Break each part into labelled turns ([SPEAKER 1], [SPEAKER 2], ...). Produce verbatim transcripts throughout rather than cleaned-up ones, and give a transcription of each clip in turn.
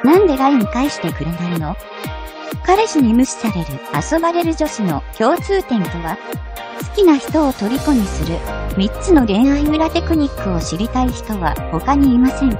[SPEAKER 1] なんで ライン 返してくれないの？彼氏に無視される遊ばれる女子の共通点とは？好きな人を虜にするみっつの恋愛裏テクニックを知りたい人は他にいませんか？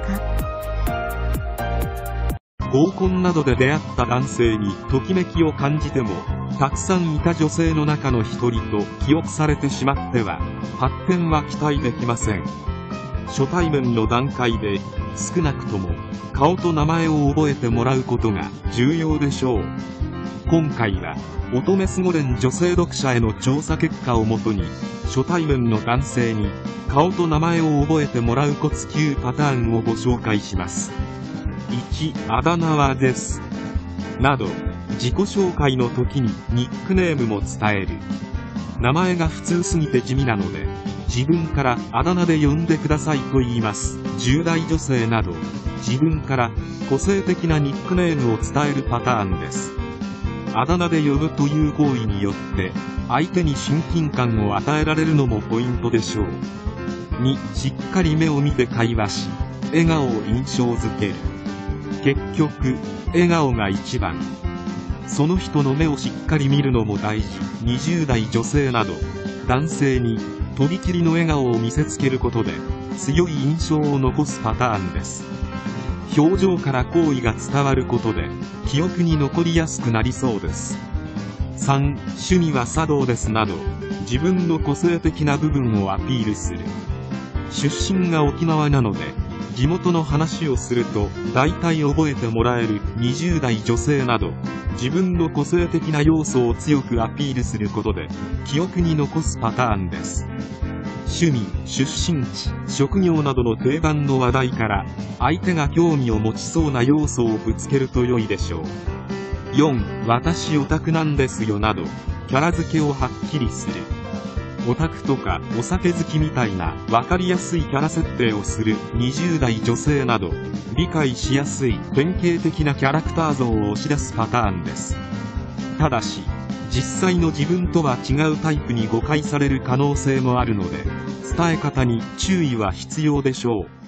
[SPEAKER 2] 合コンなどで出会った男性にときめきを感じても、たくさんいた女性の中の一人と記憶されてしまっては発展は期待できません。初対面の段階で少なくとも顔と名前を覚えてもらうことが重要でしょう。今回は乙女すご連女性読者への調査結果をもとに、初対面の男性に顔と名前を覚えてもらうコツきゅうパターンをご紹介します。いち、あだ名はです。など、自己紹介の時にニックネームも伝える。名前が普通すぎて地味なので、自分からあだ名で呼んでくださいと言います。じゅう代女性など、自分から個性的なニックネームを伝えるパターンです。あだ名で呼ぶという行為によって相手に親近感を与えられるのもポイントでしょう。に、しっかり目を見て会話し、笑顔を印象づける。結局、笑顔が一番。その人の目をしっかり見るのも大事。にじゅう代女性など、男性にとびきりの笑顔を見せつけることで強い印象を残すパターンです。表情から好意が伝わることで記憶に残りやすくなりそうです。さん、趣味は茶道ですなど、自分の個性的な部分をアピールする。出身が沖縄なので、地元の話をすると大体覚えてもらえるにじゅう代女性など、自分の個性的な要素を強くアピールすることで記憶に残すパターンです。趣味、出身地、職業などの定番の話題から相手が興味を持ちそうな要素をぶつけると良いでしょう。よん、私オタクなんですよなど、キャラ付けをはっきりする。オタクとかお酒好きみたいな分かりやすいキャラ設定をするにじゅう代女性など、理解しやすい典型的なキャラクター像を押し出すパターンです。ただし、実際の自分とは違うタイプに誤解される可能性もあるので、伝え方に注意は必要でしょう。